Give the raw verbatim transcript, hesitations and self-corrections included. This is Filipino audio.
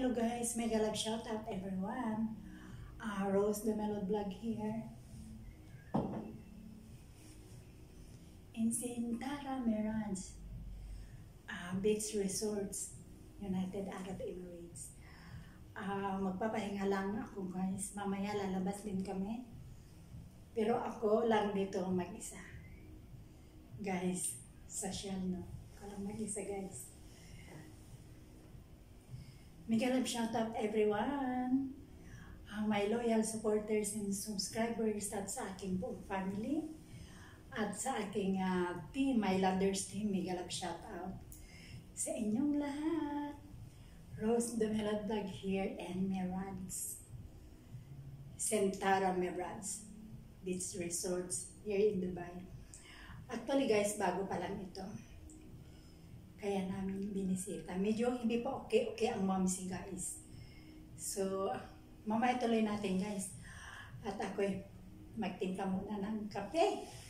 hello guys, mega love shout out everyone. Uh, Rose the Melod Vlog here. In Centara Mirage, uh, Beach Resorts, United Arab Emirates. Uh, magpapahinga lang ako guys. Mamaya lalabas din kami. Pero ako lang dito mag-isa. Guys, social no. Ako lang mag-isa guys. Mega love shout out everyone. Uh, my loyal supporters and subscribers at sa aking buong family. At sa aking uh, team, my Landers team, mega love shout out sa inyong lahat. Rose the Melod Vlog here and Emirates. Centara Mirage Beach Resorts here in Dubai. Actually guys, bago pa lang ito. Kaya namin binisita. Medyo hindi pa okay-okay ang momsi guys. So, mamaya tuloy natin guys. At ako'y magtinta muna ng kape.